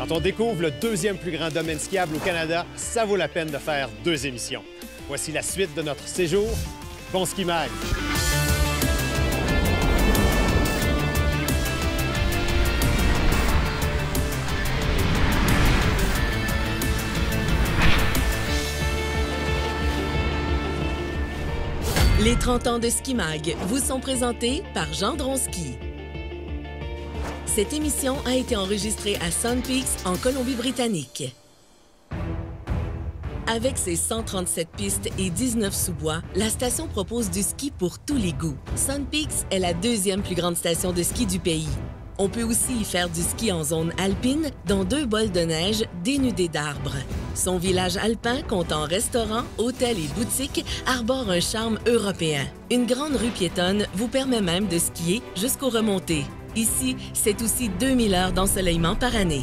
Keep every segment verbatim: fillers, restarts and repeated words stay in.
Quand on découvre le deuxième plus grand domaine skiable au Canada, ça vaut la peine de faire deux émissions. Voici la suite de notre séjour. Bon ski mag! Les trente ans de Ski Mag vous sont présentés par Gendron Ski. Cette émission a été enregistrée à Sun Peaks, en Colombie-Britannique. Avec ses cent trente-sept pistes et dix-neuf sous-bois, la station propose du ski pour tous les goûts. Sun Peaks est la deuxième plus grande station de ski du pays. On peut aussi y faire du ski en zone alpine, dans deux bols de neige dénudés d'arbres. Son village alpin, comptant restaurants, hôtels et boutiques, arbore un charme européen. Une grande rue piétonne vous permet même de skier jusqu'aux remontées. Ici, c'est aussi deux mille heures d'ensoleillement par année.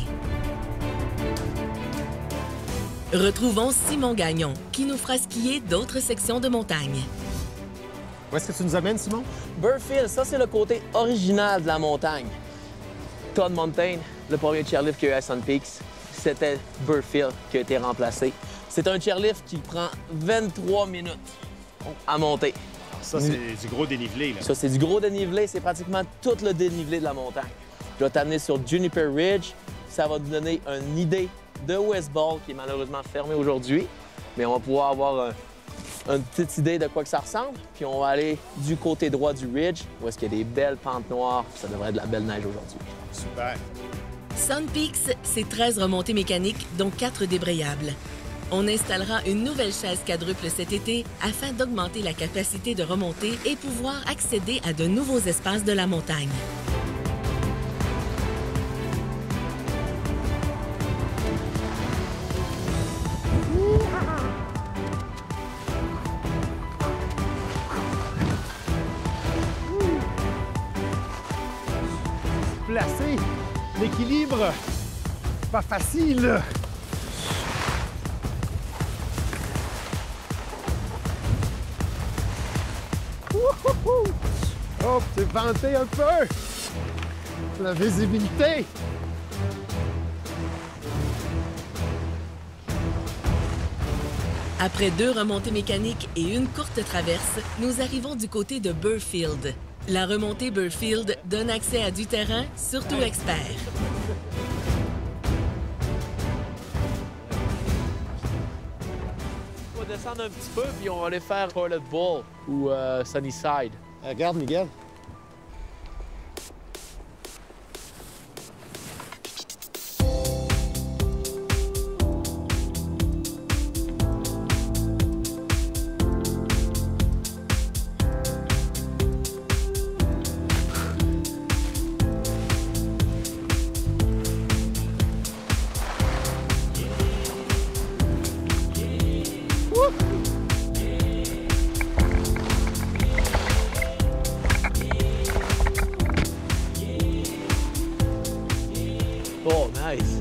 Retrouvons Simon Gagnon, qui nous fera skier d'autres sections de montagne. Où est-ce que tu nous amènes, Simon? Burfield, ça, c'est le côté original de la montagne. Todd Mountain, le premier chairlift qu'il y a eu à Sun Peaks, c'était Burfield qui a été remplacé. C'est un chairlift qui prend vingt-trois minutes à monter. Ça, c'est du gros dénivelé, là. Ça, c'est du gros dénivelé. C'est pratiquement tout le dénivelé de la montagne. Je vais t'amener sur Juniper Ridge. Ça va te donner une idée de West Ball, qui est malheureusement fermé aujourd'hui. Mais on va pouvoir avoir un, une petite idée de quoi que ça ressemble. Puis on va aller du côté droit du Ridge, où est-ce qu'il y a des belles pentes noires. Ça devrait être de la belle neige aujourd'hui. Super. Sun Peaks, c'est treize remontées mécaniques, dont quatre débrayables. On installera une nouvelle chaise quadruple cet été afin d'augmenter la capacité de remontée et pouvoir accéder à de nouveaux espaces de la montagne. Placé, l'équilibre, pas facile. Wouhou! Oh, t'es vanté un peu. La visibilité. Après deux remontées mécaniques et une courte traverse, nous arrivons du côté de Burfield. La remontée Burfield donne accès à du terrain, surtout expert. On va descendre un petit peu, puis on va aller faire Toilet Bowl ou euh, Sunnyside. Regarde, Miguel. Oh, nice.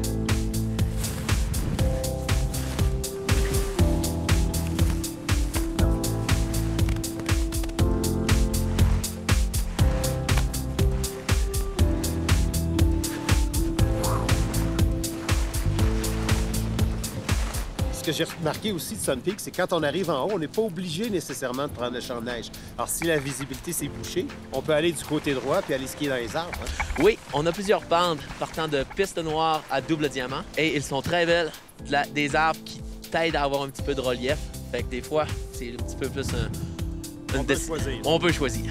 Ce que j'ai remarqué aussi de Sun Peaks, c'est quand on arrive en haut, on n'est pas obligé nécessairement de prendre le champ de neige. Alors, si la visibilité s'est bouchée, on peut aller du côté droit puis aller skier dans les arbres. Hein? Oui, on a plusieurs pentes partant de pistes noires à double diamant. Et ils sont très belles. De la- des arbres qui t'aident à avoir un petit peu de relief. Fait que des fois, c'est un petit peu plus un... On une peut déc- choisir. On peut choisir.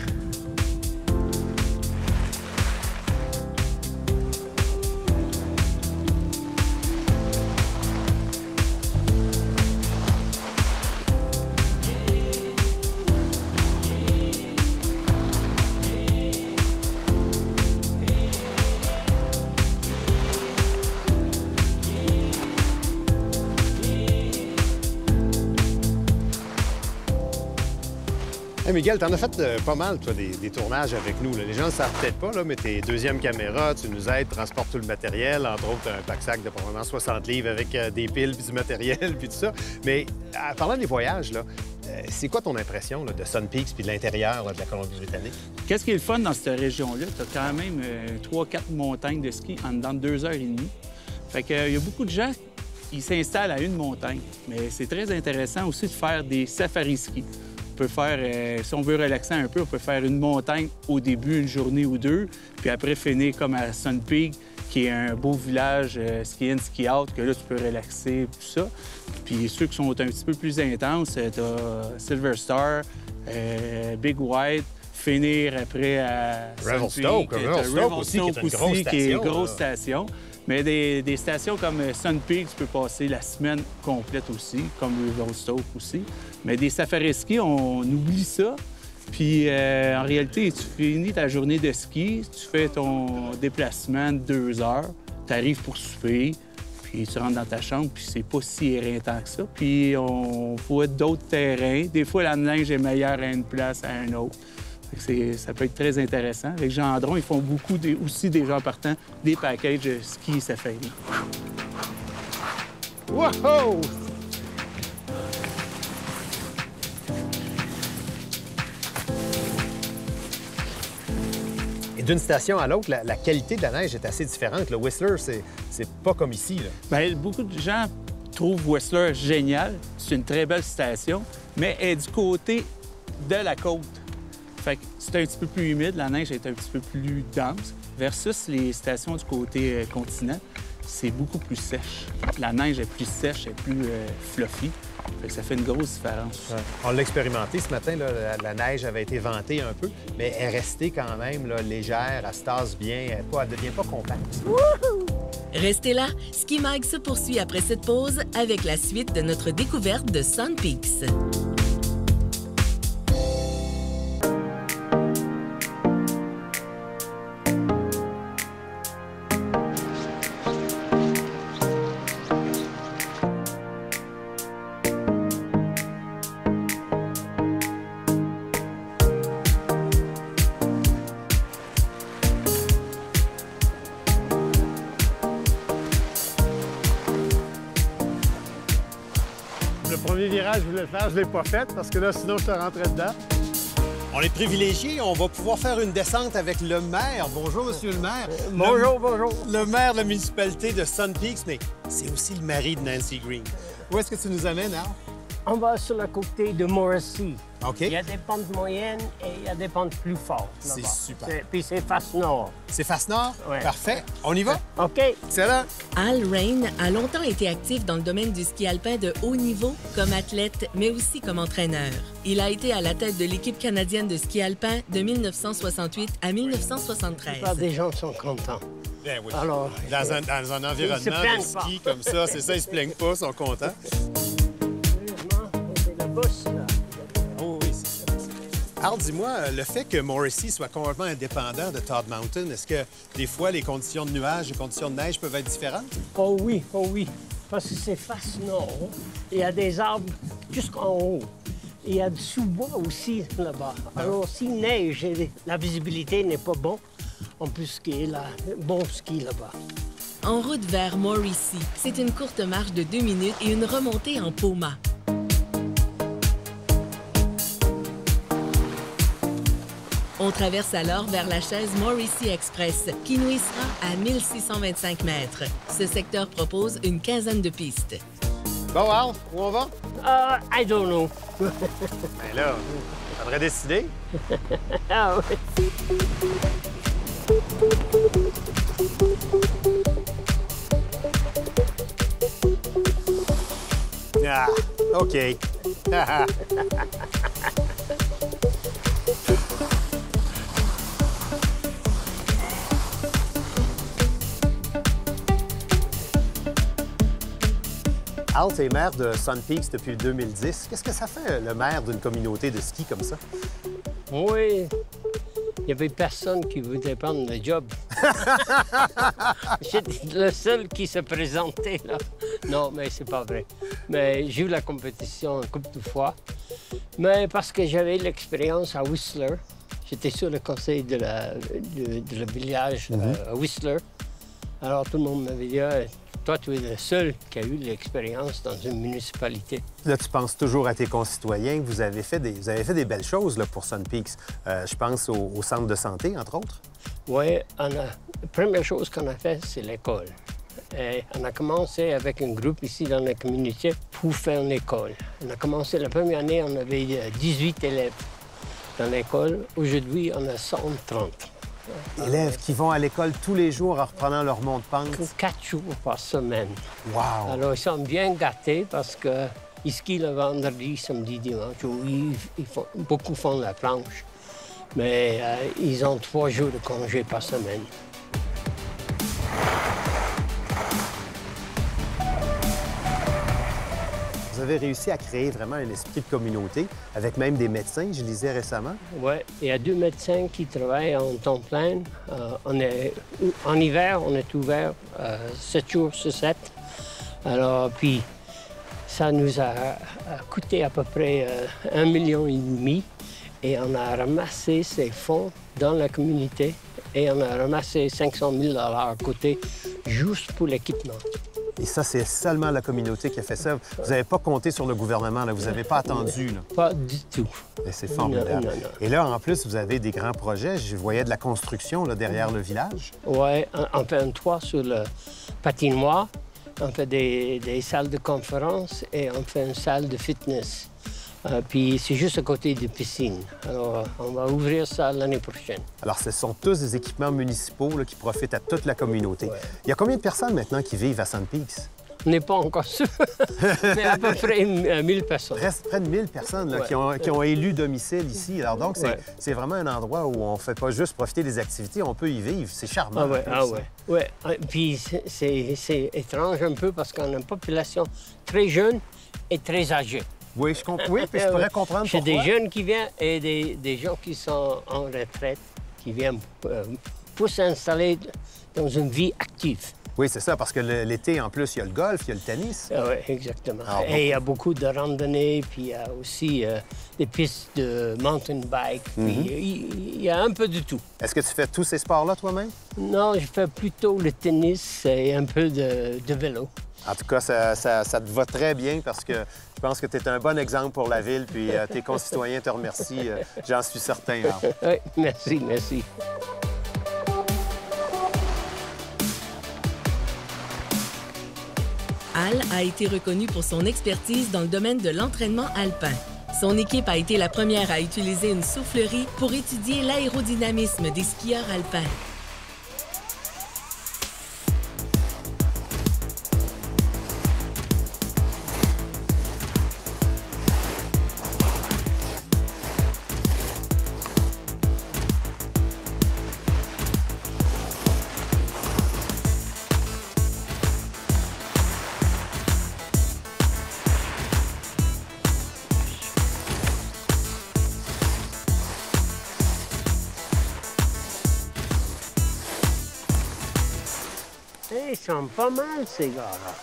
Hey Miguel, t'en as fait euh, pas mal, toi, des, des tournages avec nous. Là. Les gens ne le savent peut-être pas, là, mais t'es deuxième caméra, tu nous aides, transportes tout le matériel, entre autres un pack-sac de probablement soixante livres avec euh, des piles puis du matériel puis tout ça. Mais en parlant des voyages, là, euh, c'est quoi ton impression là, de Sun Peaks puis de l'intérieur là, de la Colombie-Britannique? Qu'est-ce qui est le fun dans cette région-là? Tu as quand même trois quatre montagnes de ski en dedans de deux heures et demie. Fait que, euh, il y a beaucoup de gens qui s'installent à une montagne. Mais c'est très intéressant aussi de faire des safari-ski. On peut faire, euh, si on veut relaxer un peu, on peut faire une montagne au début, une journée ou deux, puis après finir comme à Sun Peak, qui est un beau village euh, ski-in, ski-out, que là, tu peux relaxer, tout ça. Puis ceux qui sont un petit peu plus intenses, tu as Silver Star, euh, Big White, finir après à Revelstoke, Revelstoke aussi, qui est une grosse aussi, qui est une station, grosse là. station. Mais des, des stations comme Sun Peak, tu peux passer la semaine complète aussi, comme Revelstoke aussi. Mais des safari-ski, on oublie ça. Puis euh, en réalité, tu finis ta journée de ski, tu fais ton déplacement de deux heures, tu arrives pour souper, puis tu rentres dans ta chambre, puis c'est pas si éreintant que ça. Puis on voit d'autres terrains. Des fois, la neige est meilleure à une place à un autre. C'est, ça peut être très intéressant. Avec Gendron, ils font beaucoup des, aussi des gens partant des packages ski safari. Wow! Et d'une station à l'autre, la, la qualité de la neige est assez différente. Le Whistler, c'est, c'est pas comme ici, là. Bien, beaucoup de gens trouvent Whistler génial. C'est une très belle station, mais elle est du côté de la côte. Fait que c'est un petit peu plus humide, la neige est un petit peu plus dense, versus les stations du côté euh, continent, c'est beaucoup plus sèche. La neige est plus sèche, elle est plus euh, fluffy. Fait que ça fait une grosse différence. Ouais. On l'a expérimenté ce matin, là, la, la neige avait été ventée un peu, mais elle est restée quand même là, légère, elle se tasse bien, elle ne devient pas compacte. Restez là, Ski Mag se poursuit après cette pause avec la suite de notre découverte de Sun Peaks. Le premier virage, je voulais le faire, je ne l'ai pas fait parce que là, sinon, je te rentrais dedans. On est privilégiés, on va pouvoir faire une descente avec le maire. Bonjour, monsieur le maire. Euh, bonjour, le, bonjour. Le maire de la municipalité de Sun Peaks, mais c'est aussi le mari de Nancy Green. Où est-ce que tu nous amènes, Al? On va sur le côté de Morrissey. OK. Il y a des pentes moyennes et il y a des pentes plus fortes. C'est là-bas. super. C'est- Puis c'est face nord. C'est face nord? Ouais. Parfait. On y va? OK. Excellent. Al Rain a longtemps été actif dans le domaine du ski alpin de haut niveau comme athlète, mais aussi comme entraîneur. Il a été à la tête de l'équipe canadienne de ski alpin de mille neuf cent soixante-huit à mille neuf cent La soixante-treize. plupart des gens sont contents. Ben oui. Alors, Dans un, dans un environnement se plaignent de ski comme ça, c'est ça, ils se plaignent pas, ils sont contents. sérieusement, c'est le boss, là. Oh oui, c'est ça. Al, dis-moi, le fait que Morrissey soit complètement indépendant de Todd Mountain, est-ce que des fois les conditions de nuages, les conditions de neige peuvent être différentes? Oh oui, oh oui. Parce que c'est face nord. Il y a des arbres jusqu'en haut. Et il y a du sous-bois aussi là-bas. Alors, s'il neige et la visibilité n'est pas bonne, on peut skier là, bon ski là-bas. En route vers Morrissey, c'est une courte marche de deux minutes et une remontée en Poma. On traverse alors vers la chaise Morrissey Express, qui nous hissera à mille six cent vingt-cinq mètres. Ce secteur propose une quinzaine de pistes. Bon, Al, où on va? Uh, I don't know. Ben là, faudrait décider. Ah oui. Ah, OK. Al, t'es maire de Sun Peaks depuis le deux mille dix. Qu'est-ce que ça fait, le maire d'une communauté de ski comme ça? Oui, il n'y avait personne qui voulait prendre le job. J'étais le seul qui se présentait là. Non, mais c'est pas vrai. Mais j'ai eu la compétition une couple de fois. Mais parce que j'avais l'expérience à Whistler. J'étais sur le conseil de la, de, de le village euh, à Whistler. Alors tout le monde m'avait dit, ah, toi, tu es le seul qui a eu de l'expérience dans une municipalité. Là, tu penses toujours à tes concitoyens. Vous avez fait des, vous avez fait des belles choses là, pour Sun Peaks. Euh, je pense au, au centre de santé, entre autres. Oui, on a... la première chose qu'on a fait, c'est l'école. Et on a commencé avec un groupe ici dans la communauté pour faire une école. On a commencé la première année, on avait dix-huit élèves dans l'école. Aujourd'hui, on a cent trente. Élèves qui vont à l'école tous les jours en reprenant leur mont de pente. Quatre jours par semaine. Wow! Alors, ils sont bien gâtés parce qu'ils skient le vendredi, samedi, dimanche. Où ils, ils font, beaucoup font la planche. Mais euh, ils ont trois jours de congé par semaine. Vous avez réussi à créer vraiment un esprit de communauté, avec même des médecins, je lisais récemment. Oui, il y a deux médecins qui travaillent en temps plein. Euh, on est, en hiver, on est ouvert euh, sept jours sur sept. Alors, puis, ça nous a, a coûté à peu près euh, un million et demi. Et on a ramassé ces fonds dans la communauté et on a ramassé cinq cent mille dollars à côté juste pour l'équipement. Et ça, c'est seulement la communauté qui a fait ça. Vous n'avez pas compté sur le gouvernement, là. Vous n'avez pas attendu. Là. Pas du tout. C'est formidable. Non, non, non. Et là, en plus, vous avez des grands projets. Je voyais de la construction là, derrière le village. Oui, on fait un toit sur le patinoire, on fait des, des salles de conférence et on fait une salle de fitness. Euh, puis c'est juste à côté des piscines. Alors, on va ouvrir ça l'année prochaine. Alors, ce sont tous des équipements municipaux là, qui profitent à toute la communauté. Ouais. Il y a combien de personnes maintenant qui vivent à Sun Peaks? On n'est pas encore sûr, mais à peu près mille personnes. Reste près de mille personnes là, Ouais. qui, ont, qui ont élu domicile ici. Alors donc, c'est Ouais. c'est vraiment un endroit où on ne fait pas juste profiter des activités, on peut y vivre. C'est charmant. Ah ouais, en ah plus, ouais. Ouais. Ah, puis c'est- c'est c'est étrange un peu parce qu'on a une population très jeune et très âgée. Oui, je, comp... oui, puis je pourrais comprendre J'ai pourquoi. des jeunes qui viennent et des, des gens qui sont en retraite, qui viennent euh, pour s'installer dans une vie active. Oui, c'est ça, parce que le- l'été, en plus, il y a le golf, il y a le tennis. Ah oui, exactement. Ah, et il y a beaucoup de randonnées, puis il y a aussi euh, des pistes de mountain bike, puis Mhm. il, il y a un peu de tout. Est-ce que tu fais tous ces sports-là toi-même? Non, je fais plutôt le tennis et un peu de, de vélo. En tout cas, ça, ça- ça te va très bien parce que je pense que tu es un bon exemple pour la ville, puis euh, tes concitoyens te remercient, euh, j'en suis certain. Alors. Oui, merci, merci. Al a été reconnu pour son expertise dans le domaine de l'entraînement alpin. Son équipe a été la première à utiliser une soufflerie pour étudier l'aérodynamisme des skieurs alpins. Hey, ils sont pas mal, ces gars-là.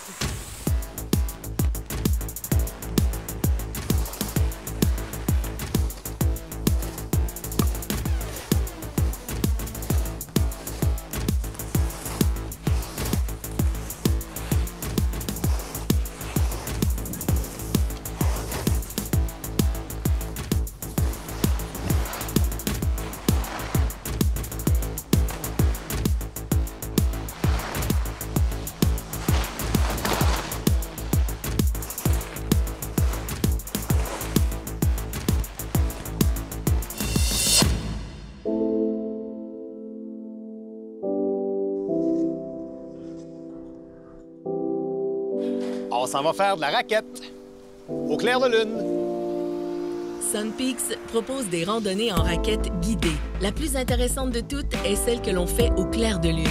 On s'en va faire de la raquette au clair de lune. Sun Peaks propose des randonnées en raquettes guidées. La plus intéressante de toutes est celle que l'on fait au clair de lune.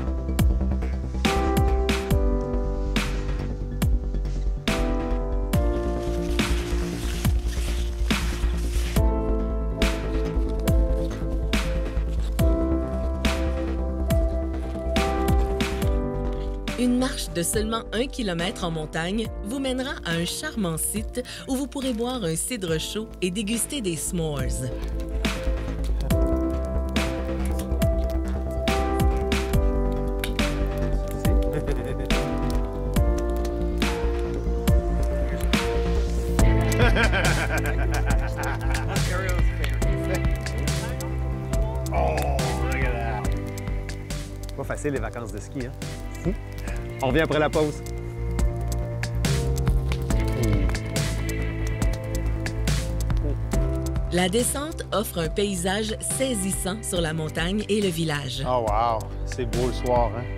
Une marche de seulement un kilomètre en montagne vous mènera à un charmant site où vous pourrez boire un cidre chaud et déguster des s'mores. Pas facile les vacances de ski, hein? On revient après la pause. La descente offre un paysage saisissant sur la montagne et le village. Oh wow! C'est beau le soir, hein?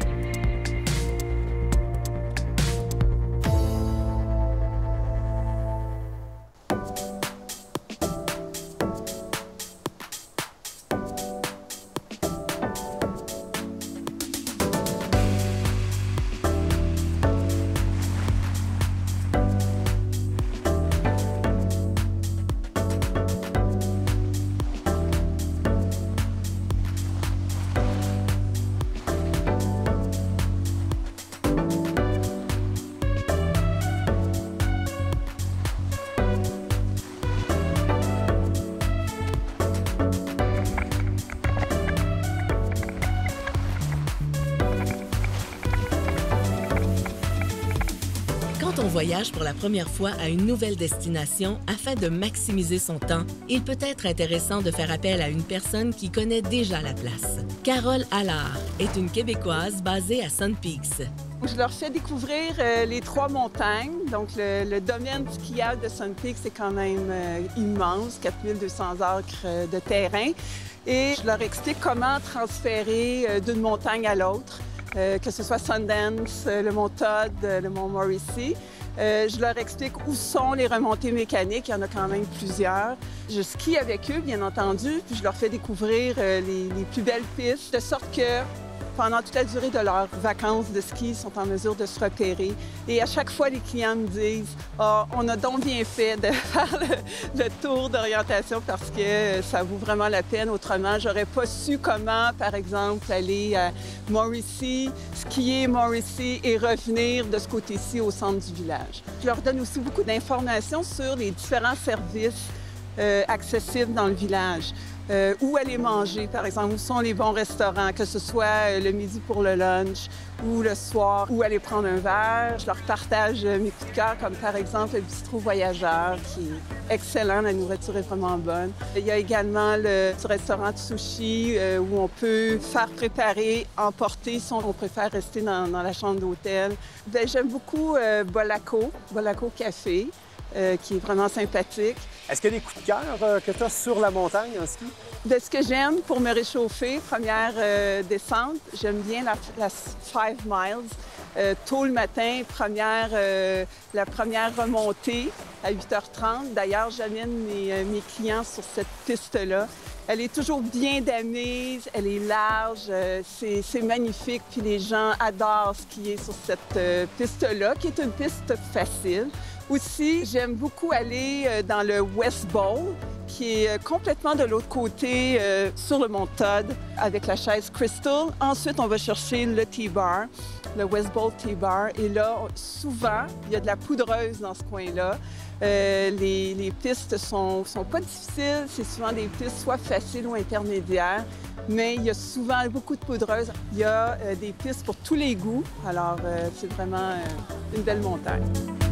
Quand on voyage pour la première fois à une nouvelle destination afin de maximiser son temps, il peut être intéressant de faire appel à une personne qui connaît déjà la place. Carole Allard est une Québécoise basée à Sun Peaks. Je leur fais découvrir euh, les trois montagnes. Donc, le, le domaine skiable de Sun Peaks est quand même euh, immense, quatre mille deux cents acres euh, de terrain. Et je leur explique comment transférer euh, d'une montagne à l'autre. Euh, que ce soit Sundance, euh, le mont Todd, euh, le mont Morrissey. Euh, je leur explique où sont les remontées mécaniques. Il y en a quand même plusieurs. Je skie avec eux, bien entendu, puis je leur fais découvrir euh, les, les plus belles pistes, de sorte que pendant toute la durée de leurs vacances de ski, ils sont en mesure de se repérer. Et à chaque fois, les clients me disent oh, « on a donc bien fait de faire le, le tour d'orientation parce que ça vaut vraiment la peine. Autrement, j'aurais pas su comment, par exemple, aller à Morrissey, skier Morrissey et revenir de ce côté-ci au centre du village. » Je leur donne aussi beaucoup d'informations sur les différents services euh, accessibles dans le village. Euh, où aller manger, par exemple, où sont les bons restaurants, que ce soit euh, le midi pour le lunch ou le soir, où aller prendre un verre. Je leur partage euh, mes coups de cœur, comme par exemple le bistrot voyageur, qui est excellent, la nourriture est vraiment bonne. Il y a également le restaurant de sushi, euh, où on peut faire préparer, emporter, si on préfère rester dans, dans la chambre d'hôtel. J'aime beaucoup euh, Bolaco, Bolaco Café. Euh, qui est vraiment sympathique. Est-ce qu'il y a des coups de cœur euh, que tu as sur la montagne en ski? Bien, ce que j'aime pour me réchauffer, première euh, descente, j'aime bien la, la five miles. Euh, tôt le matin, première, euh, la première remontée à huit heures trente. D'ailleurs, j'amène mes, euh, mes clients sur cette piste-là. Elle est toujours bien damée, elle est large, euh, c'est magnifique. Puis les gens adorent skier sur cette euh, piste-là, qui est une piste facile. Aussi, j'aime beaucoup aller euh, dans le West Bowl, qui est complètement de l'autre côté, euh, sur le mont Todd, avec la chaise Crystal. Ensuite, on va chercher le T-Bar, le West Bowl T-Bar. Et là, souvent, il y a de la poudreuse dans ce coin-là. Euh, les, les pistes sont, sont pas difficiles. C'est souvent des pistes soit faciles ou intermédiaires. Mais il y a souvent beaucoup de poudreuse. Il y a euh, des pistes pour tous les goûts. Alors, euh, c'est vraiment euh, une belle montagne.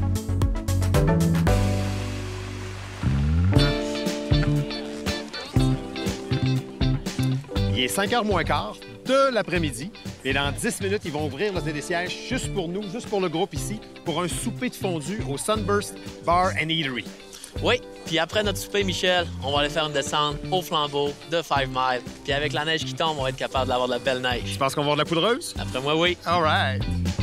Il est cinq heures moins quart de l'après-midi. Et dans dix minutes, ils vont ouvrir là, des sièges juste pour nous, juste pour le groupe ici, pour un souper de fondue au Sunburst Bar and Eatery. Oui, puis après notre souper, Michel, on va aller faire une descente au flambeau de five miles. Puis avec la neige qui tombe, on va être capable d'avoir de la belle neige. Je pense qu'on va avoir de la poudreuse? Après moi, oui. All right.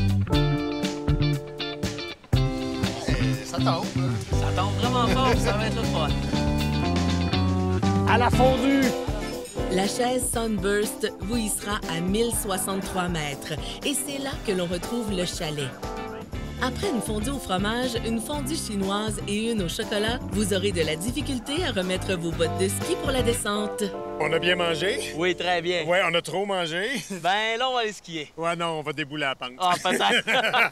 Et ça tombe. Ça tombe vraiment fort, ça va être le fun. À la fondue! La chaise Sunburst vous y sera à mille soixante-trois mètres et c'est là que l'on retrouve le chalet. Après une fondue au fromage, une fondue chinoise et une au chocolat, vous aurez de la difficulté à remettre vos bottes de ski pour la descente. On a bien mangé? Oui, très bien. Ouais, on a trop mangé. Ben là, on va aller skier. Ouais, non, on va débouler la pente. Ah, peut-être.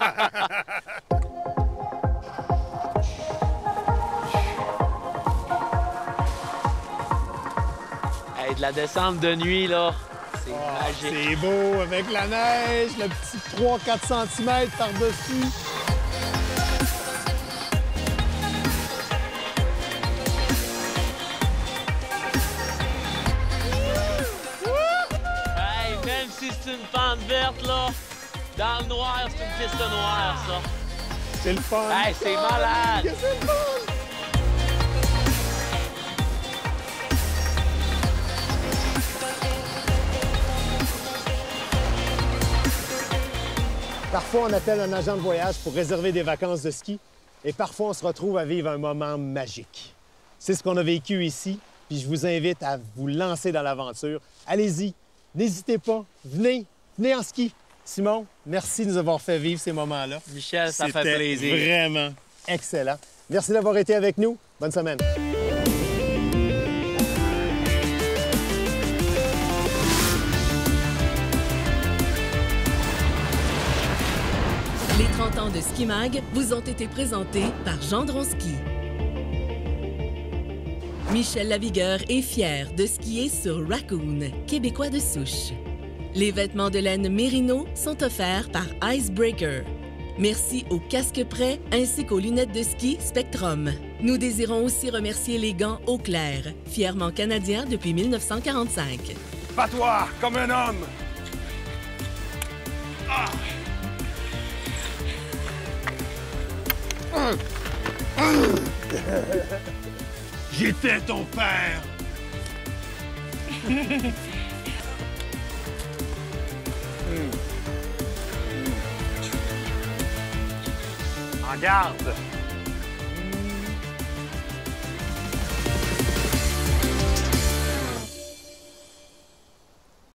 Hey, de la descente de nuit, là, c'est oh, magique. C'est beau, avec la neige, le petit trois à quatre centimètres par-dessus. Hey, même si c'est une pente verte, là, Dans le noir, c'est une piste noire, ça. C'est le fun! Hey, c'est malade! C'est le fun! Parfois, on appelle un agent de voyage pour réserver des vacances de ski et parfois, on se retrouve à vivre un moment magique. C'est ce qu'on a vécu ici, puis je vous invite à vous lancer dans l'aventure. Allez-y, n'hésitez pas, venez, venez en ski. Simon, merci de nous avoir fait vivre ces moments-là. Michel, ça fait C'était plaisir. Vraiment excellent. Merci d'avoir été avec nous. Bonne semaine. Les trente ans de Ski Mag vous ont été présentés par Gendron Ski. Michel Lavigueur est fier de skier sur Raccoon, québécois de souche. Les vêtements de laine Merino sont offerts par Icebreaker. Merci aux casques prêts ainsi qu'aux lunettes de ski Spectrum. Nous désirons aussi remercier les gants Eau Claire, fièrement canadiens depuis mille neuf cent quarante-cinq. Bats-toi comme un homme! Ah! J'étais ton père! En garde!